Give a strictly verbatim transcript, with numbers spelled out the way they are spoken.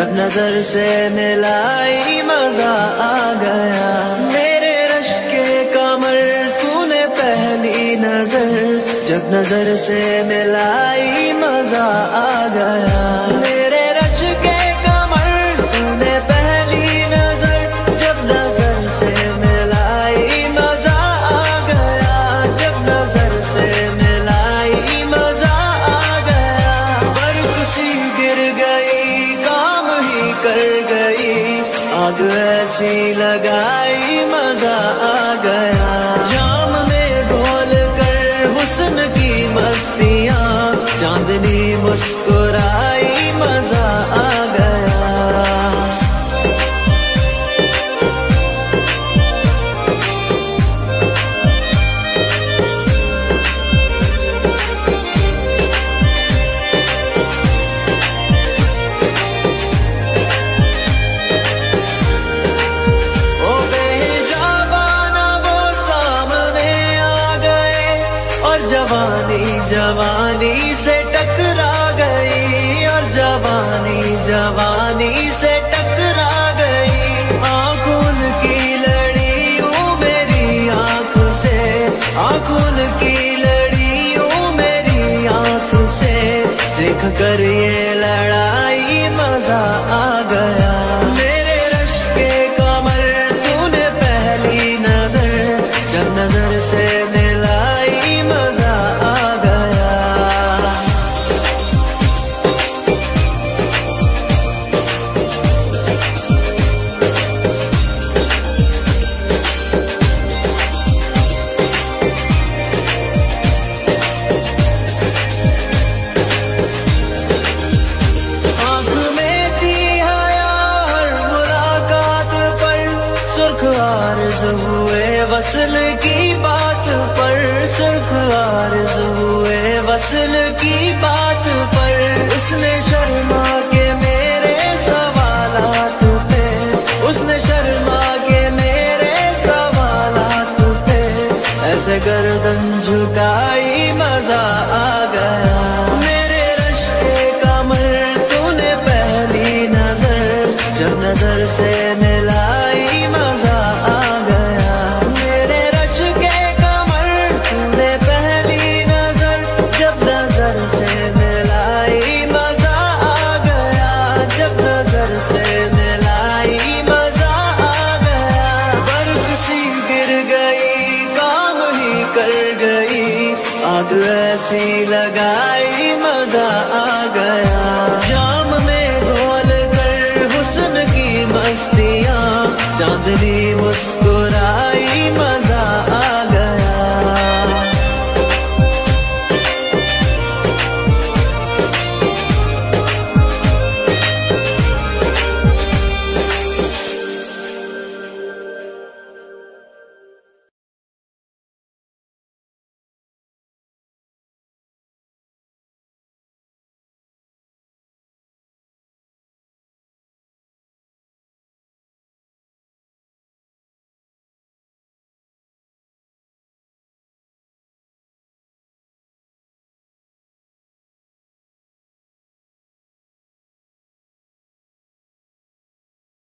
जब नजर से मिलाई मजा आ गया। मेरे रश के कमर तूने पहली नजर, जब नजर से मिलाई मजा आ गया। मेरे रश के कमर तूने पहली नजर, जब नजर से मिलाई मजा आ गया। जब नजर से मिलाई मजा आ गया। बर्फ सी गिर गई, काम ही कर गई, आग ऐसी लगाई मजा आ गया। जाम में घोल कर हुस्न की मस्तियाँ, चांदनी मुस्कुराई मजा आ गया। ओ बेजाबाना वो सामने आ गए, और जवानी जवानी से टकरा गई, और जवानी जवानी से टकरा गई। आंखों की लड़ियों मेरी आंख से, आंखों की लड़ियों मेरी आंख से, देख कर ये लड़ाई मजा आ गया। मेरे रश के कमर तूने पहली नजर, जब नजर से मिलाई मजा आ गया। आँख में थी हया हर मुलाकात पर, सुर्ख आर्ज हुए वसल की बात पर, सुर्ख आर्ज हुए वसल की बात पर। उसने शर्मा के मेरे सवालात पे, उसने शर्मा के मेरे सवालात पे, ऐसे गर्दन झुकाई मजा आ गया। मेरे रश के कमर तूने पहली नजर, जब नजर से मिलाई मजा आ गया। मेरे रश के कमर तूने पहली नजर, जब नजर से मिलाई मजा आ गया। जब नजर से मिलाई मजा आ गया। बर्फ सी गिर गई, काम ही कर गई, आग ऐसी लगाई मजा आ गया। जाम में घोल कर हुस्न की मस्तियाँ, चांदनी